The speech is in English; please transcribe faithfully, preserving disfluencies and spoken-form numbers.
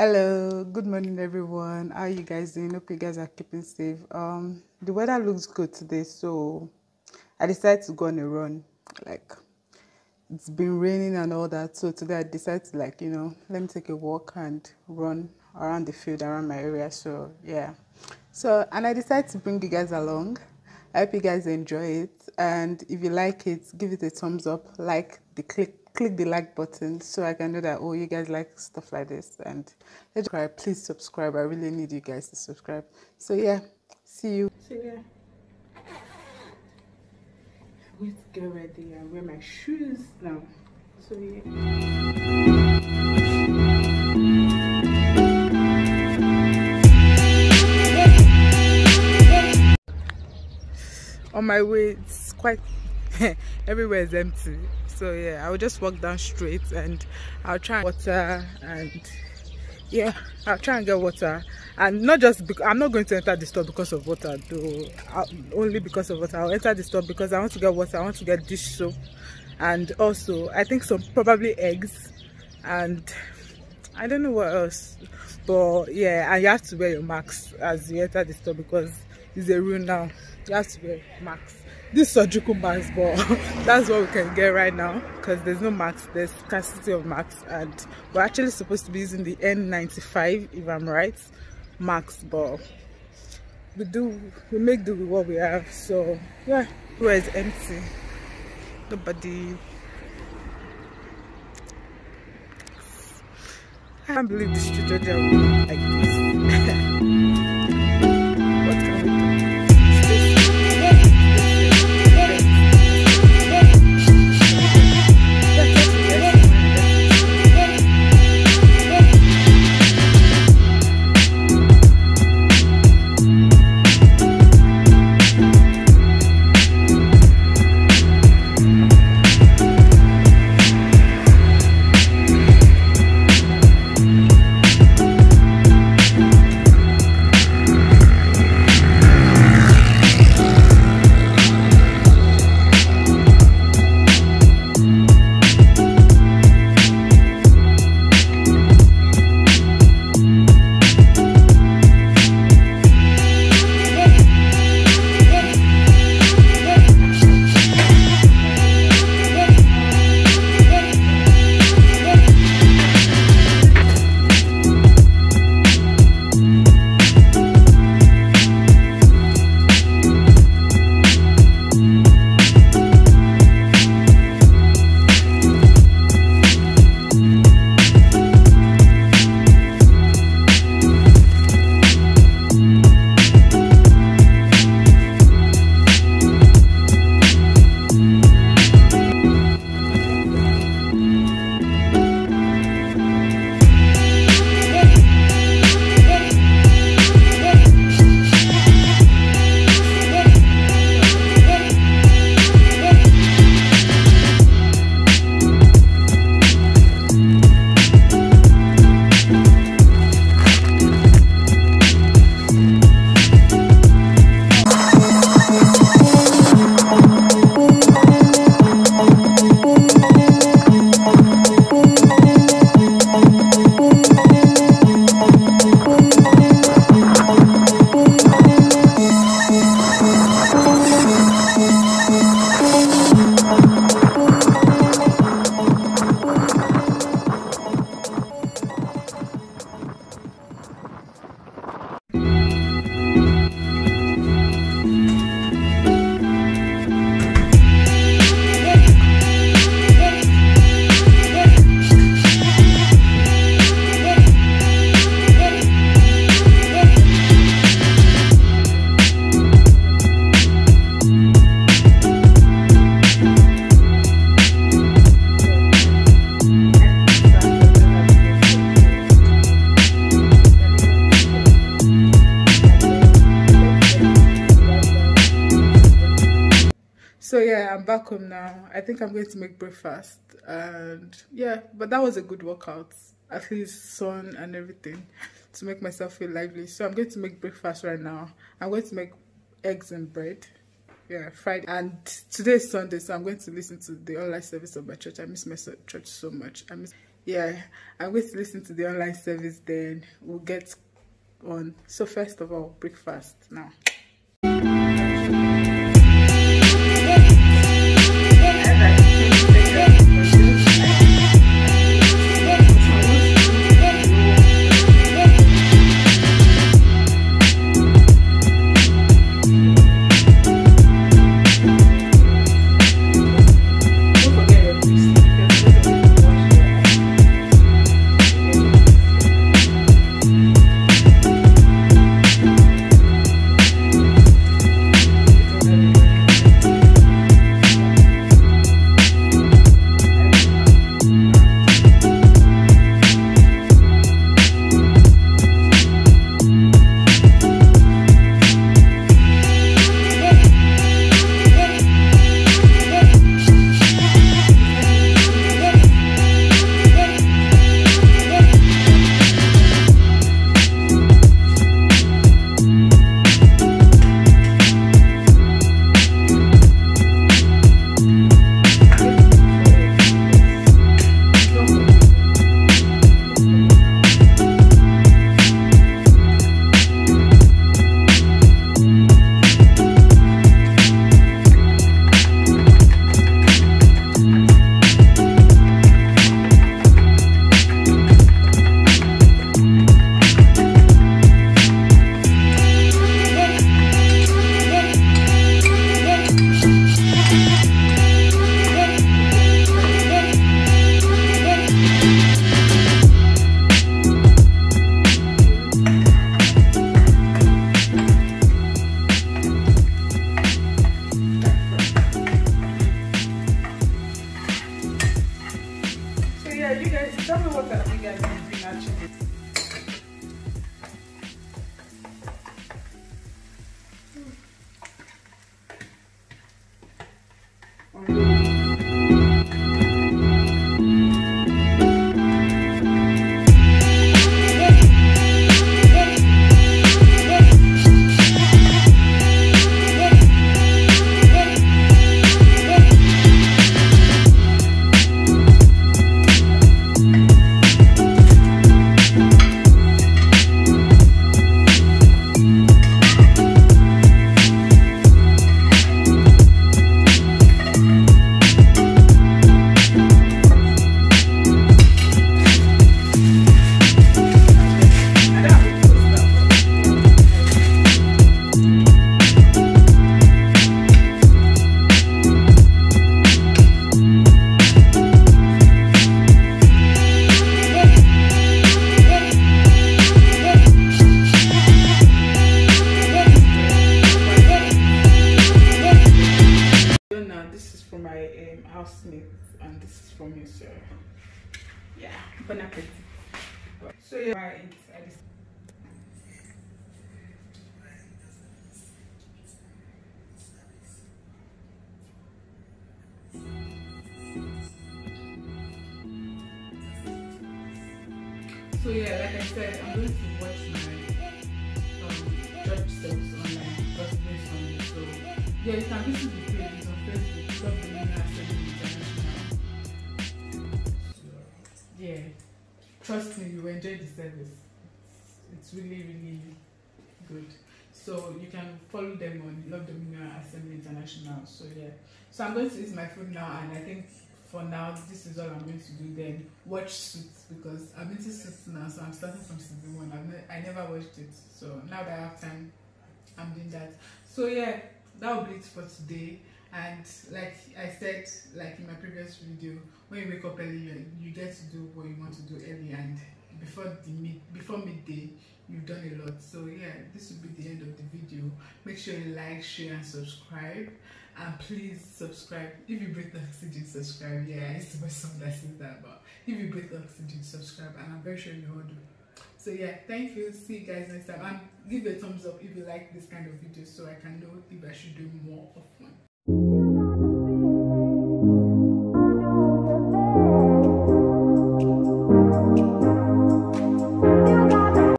Hello, good morning everyone. How are you guys doing? Hope you guys are keeping safe. Um, the weather looks good today, so I decided to go on a run. Like it's been raining and all that, so today I decided to like you know let me take a walk and run around the field around my area. So yeah, so and I decided to bring you guys along. I hope you guys enjoy it, and if you like it, give it a thumbs up, like the click click the like button so I can know that oh you guys like stuff like this, and let's subscribe. Please subscribe. I really need you guys to subscribe. So yeah, see you. So yeah, I'm going to get ready and wear my shoes now. So yeah. On my way, it's quite everywhere is empty, so yeah, I'll just walk down straight and I'll try and water, and yeah, I'll try and get water. And not just because I'm not going to enter the store because of water though, I'll, only because of water. I'll enter the store because I want to get water, I want to get dish soap, and also I think some probably eggs, and I don't know what else. But yeah, and you have to wear your mask as you enter the store because it's a rule now. You have to wear masks. This surgical mask, but that's what we can get right now because there's no masks. There's scarcity of masks, and we're actually supposed to be using the N ninety-five, if I'm right, masks. But we do, we make do with what we have. So yeah, where is empty? Nobody. I can't believe the street are like this. So yeah, I'm back home now. I think I'm going to make breakfast, and yeah, but that was a good workout, at least sun and everything, to make myself feel lively. So I'm going to make breakfast right now. I'm going to make eggs and bread, yeah, Friday, and today is Sunday, so I'm going to listen to the online service of my church. I miss my church so much. I miss yeah, I'm going to listen to the online service, then we'll get on. So first of all, breakfast now. And this is from me, so yeah, bon appetit. So yeah, I eat. I just so yeah, like I said, I'm going to watch my um church service online, Gospel Sunday. So yeah, you can visit the pages on Facebook, Love Dominion Assembly International. Yeah, trust me, you will enjoy the service. It's really, really good. So you can follow them on Love Dominion Assembly International. So yeah, so I'm going to eat my food now, and I think for now this is all I'm going to do. Then watch Suits, because I'm into Suits now, so I'm starting from season one. I've ne I never watched it, so now that I have time, I'm doing that. So yeah, that will be it for today. And like I said, like in my previous video, when you wake up early, you, you get to do what you want to do early, and before the mid before midday you've done a lot. So yeah, this will be the end of the video. Make sure you like, share and subscribe, and please subscribe. If you breathe oxygen, subscribe. Yeah, it's my song that says that, but if you breathe oxygen, subscribe, and I'm very sure you all do. So yeah, thank you. See you guys next time, and give a thumbs up if you like this kind of videos, so I can know if I should do more often.